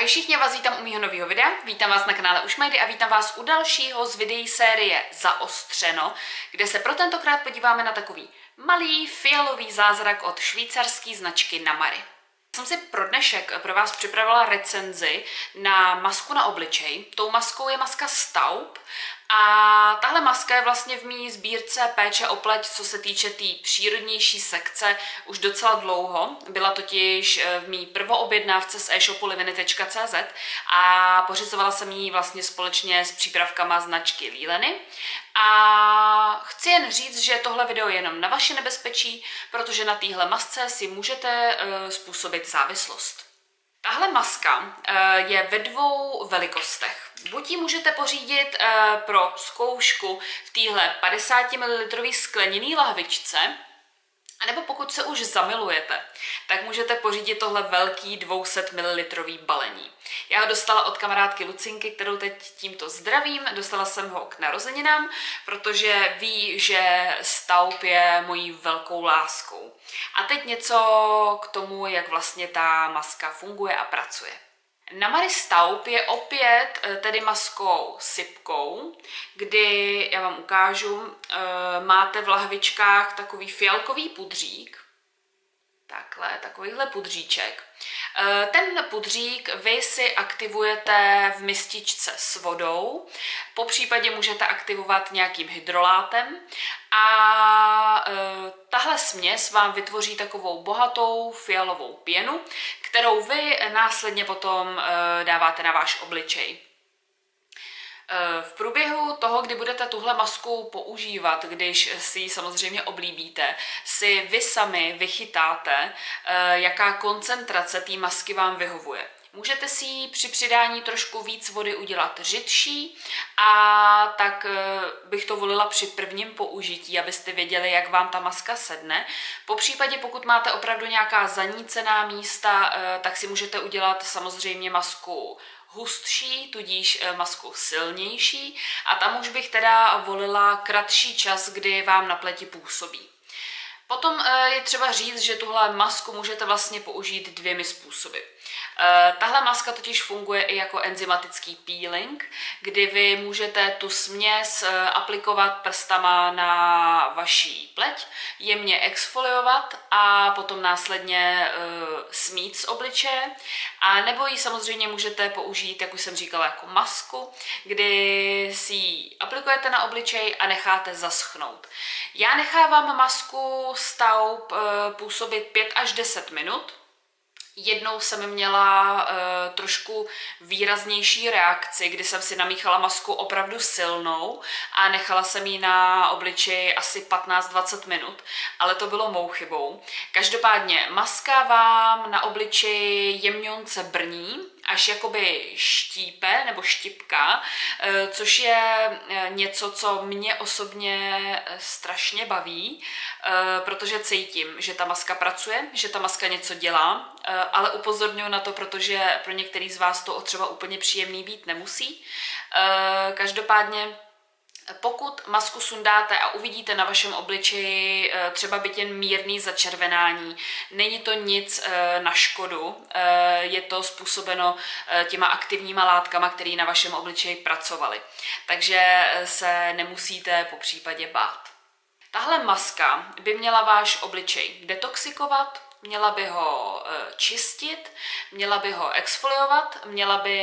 Ahoj všichni, vás vítám u mýho nového videa, vítám vás na kanále Ušmejdy a vítám vás u dalšího z videí série Zaostřeno, kde se pro tentokrát podíváme na takový malý fialový zázrak od švýcarské značky Namary. Jsem si pro dnešek pro vás připravila recenzi na masku na obličej. Tou maskou je maska Staub a tahle maska je vlastně v mý sbírce péče o pleť, co se týče té přírodnější sekce, už docela dlouho. Byla totiž v mý prvoobjednávce z e-shopu liviny.cz a pořizovala jsem ji vlastně společně s přípravkama značky Lileny. A chci jen říct, že tohle video je jenom na vaše nebezpečí, protože na téhle masce si můžete způsobit závislost. Tahle maska je ve dvou velikostech. Buď ji můžete pořídit pro zkoušku v téhle 50 ml skleněné lahvičce, anebo pokud se už zamilujete, tak můžete pořídit tohle velký 200 ml balení. Já ho dostala od kamarádky Lucinky, kterou teď tímto zdravím. Dostala jsem ho k narozeninám, protože ví, že Staub je mojí velkou láskou. A teď něco k tomu, jak vlastně ta maska funguje a pracuje. Namary Staub je opět tedy maskou sypkou, kdy, já vám ukážu, máte v lahvičkách takový fialkový pudřík, takovýhle pudříček. Ten pudřík vy si aktivujete v mističce s vodou, popřípadě můžete aktivovat nějakým hydrolátem a tahle směs vám vytvoří takovou bohatou fialovou pěnu, kterou vy následně potom dáváte na váš obličej. V průběhu toho, kdy budete tuhle masku používat, když si ji samozřejmě oblíbíte, si vy sami vychytáte, jaká koncentrace té masky vám vyhovuje. Můžete si ji při přidání trošku víc vody udělat řidší a tak bych to volila při prvním použití, abyste věděli, jak vám ta maska sedne. Popřípadě, pokud máte opravdu nějaká zanícená místa, tak si můžete udělat samozřejmě masku hustší, tudíž masku silnější a tam už bych teda volila kratší čas, kdy vám na pleti působí. Potom je třeba říct, že tuhle masku můžete vlastně použít dvěmi způsoby. Tahle maska totiž funguje i jako enzymatický peeling, kdy vy můžete tu směs aplikovat prstama na vaší pleť, jemně exfoliovat a potom následně smít z obličeje. A nebo ji samozřejmě můžete použít, jak už jsem říkala, jako masku, kdy si ji aplikujete na obličej a necháte zaschnout. Já nechávám masku Staub působit 5 až 10 minut. Jednou jsem měla trošku výraznější reakci, kdy jsem si namíchala masku opravdu silnou a nechala jsem ji na obličeji asi 15-20 minut, ale to bylo mou chybou. Každopádně maska vám na obličeji jemňonce brní, až jakoby štípe nebo štipka, což je něco, co mě osobně strašně baví, protože cítím, že ta maska pracuje, že ta maska něco dělá, ale upozorňuji na to, protože pro některý z vás to třeba úplně příjemný být nemusí. Každopádně pokud masku sundáte a uvidíte na vašem obličeji třeba byť jen mírný začervenání, není to nic na škodu, je to způsobeno těma aktivníma látkama, které na vašem obličeji pracovaly. Takže se nemusíte popřípadě bát. Tahle maska by měla váš obličej detoxikovat, měla by ho čistit, měla by ho exfoliovat, měla by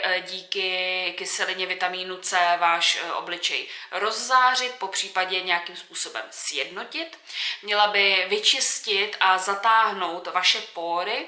díky kyselině vitamínu C váš obličej rozzářit, popřípadě nějakým způsobem sjednotit, měla by vyčistit a zatáhnout vaše pory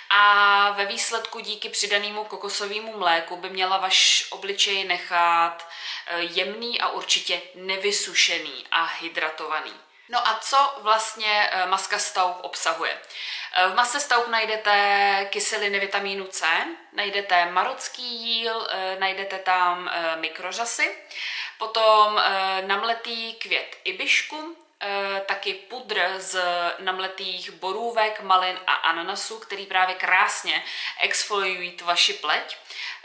a ve výsledku díky přidanému kokosovému mléku by měla váš obličej nechat jemný a určitě nevysušený a hydratovaný. No a co vlastně maska Staub obsahuje? V masce Staub najdete kyseliny vitamínu C, najdete marocký jíl, najdete tam mikrořasy, potom namletý květ ibišku, taky pudr z namletých borůvek, malin a ananasu, který právě krásně exfoliují vaši pleť.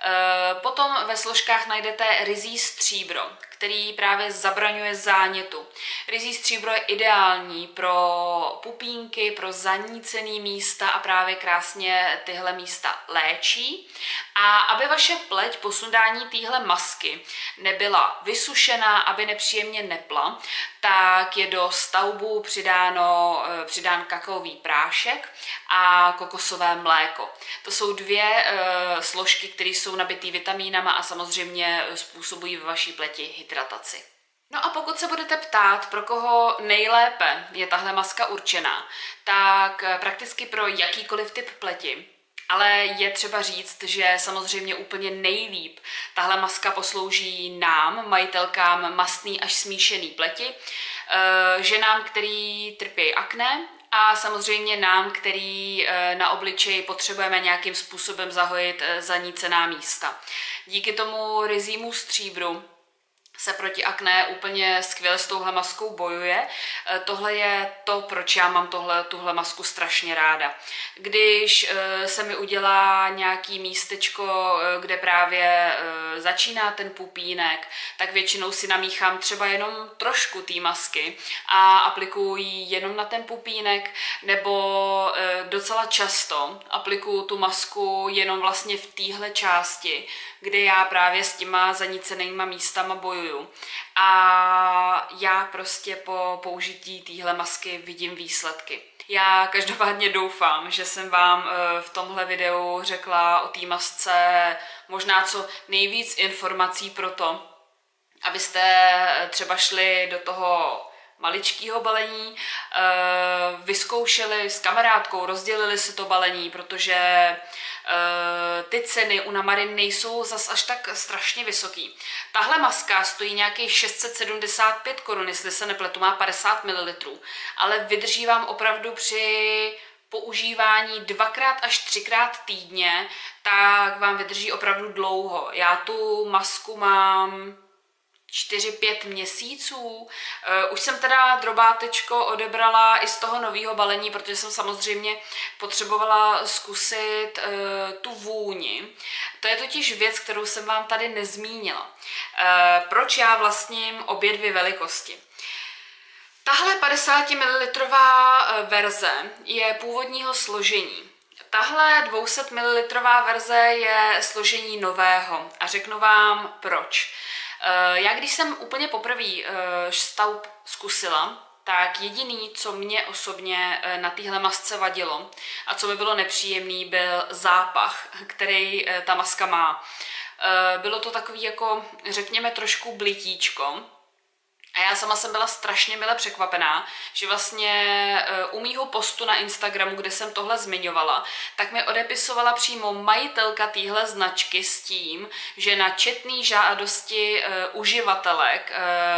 Potom ve složkách najdete ryzí stříbro, který právě zabraňuje zánětu. Ryzí stříbro je ideální pro pupínky, pro zanícené místa a právě krásně tyhle místa léčí. A aby vaše pleť po sundání téhle masky nebyla vysušená, aby nepříjemně nepla, tak je do staubu přidán kakaový prášek a kokosové mléko. To jsou dvě složky, které jsou nabitý vitamínama a samozřejmě způsobují ve vaší pleti hydrataci. No a pokud se budete ptát, pro koho nejlépe je tahle maska určená, tak prakticky pro jakýkoliv typ pleti. Ale je třeba říct, že samozřejmě úplně nejlíp tahle maska poslouží nám, majitelkám mastný až smíšený pleti, ženám, který trpí akné, a samozřejmě nám, který na obličeji potřebujeme nějakým způsobem zahojit zanícená místa. Díky tomu ryzímu stříbru se proti akné úplně skvěle s touhle maskou bojuje. Tohle je to, proč já mám tuhle masku strašně ráda. Když se mi udělá nějaký místečko, kde právě začíná ten pupínek, tak většinou si namíchám třeba jenom trošku té masky a aplikuju ji jenom na ten pupínek, nebo docela často aplikuju tu masku jenom vlastně v téhle části, kde já právě s těma zanícenýma místama bojuju. A já prostě po použití téhle masky vidím výsledky. Já každopádně doufám, že jsem vám v tomhle videu řekla o té masce možná co nejvíc informací pro to, abyste třeba šli do toho maličkého balení, vyzkoušeli s kamarádkou, rozdělili si to balení, protože ty ceny u Namarin nejsou zas až tak strašně vysoký. Tahle maska stojí nějakých 675 korun, jestli se nepletu, má 50 ml, ale vydrží vám opravdu při používání 2x až 3x týdně, tak vám vydrží opravdu dlouho. Já tu masku mám 4-5 měsíců. Už jsem teda drobátečko odebrala i z toho nového balení, protože jsem samozřejmě potřebovala zkusit tu vůni. To je totiž věc, kterou jsem vám tady nezmínila. Proč já vlastním obě dvě velikosti? Tahle 50 ml verze je původního složení. Tahle 200 ml verze je složení nového a řeknu vám proč. Já když jsem úplně poprvé staub zkusila, tak jediný, co mě osobně na téhle masce vadilo a co mi bylo nepříjemný, byl zápach, který ta maska má. Bylo to takový jako, řekněme, trošku blitíčko. A já sama jsem byla strašně mile překvapená, že vlastně u mýho postu na Instagramu, kde jsem tohle zmiňovala, tak mi odepisovala přímo majitelka téhle značky s tím, že na četné žádosti uživatelek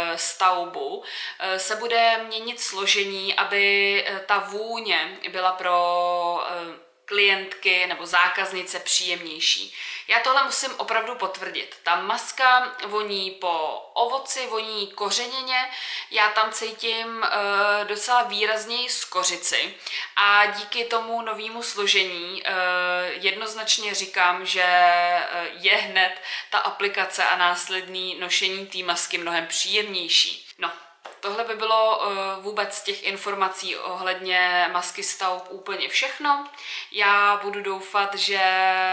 staubu se bude měnit složení, aby ta vůně byla pro klientky nebo zákaznice příjemnější. Já tohle musím opravdu potvrdit. Ta maska voní po ovoci, voní kořeněně, já tam cítím docela výrazněji z kořici a díky tomu novému složení jednoznačně říkám, že je hned ta aplikace a následný nošení té masky mnohem příjemnější. No. Tohle by bylo vůbec z těch informací ohledně masky Staub úplně všechno. Já budu doufat, že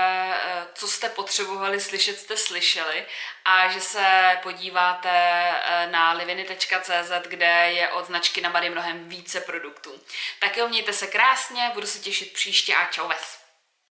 co jste potřebovali slyšet, jste slyšeli a že se podíváte na liviny.cz, kde je od značky Namarin mnohem více produktů. Tak jo, mějte se krásně, budu se těšit příště a čau ves.